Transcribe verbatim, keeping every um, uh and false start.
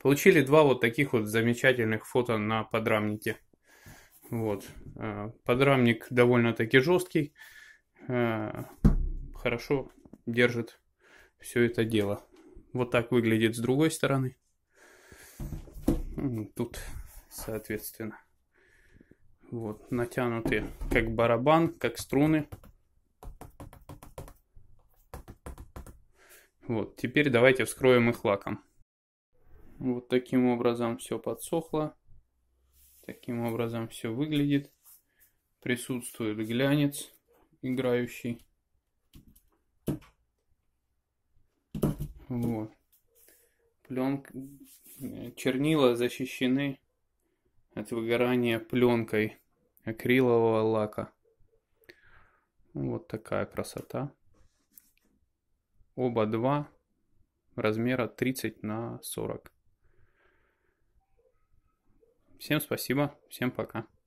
Получили два вот таких вот замечательных фото на подрамнике. Вот. Подрамник довольно-таки жесткий. Хорошо держит все это дело. Вот так выглядит с другой стороны. Тут, соответственно, вот натянуты как барабан, как струны. Вот, теперь давайте вскроем их лаком. Вот таким образом все подсохло. Таким образом все выглядит. Присутствует глянец играющий. Вот. Пленка, чернила защищены от выгорания пленкой акрилового лака. Вот такая красота. Оба два размера тридцать на сорок. Всем спасибо, всем пока.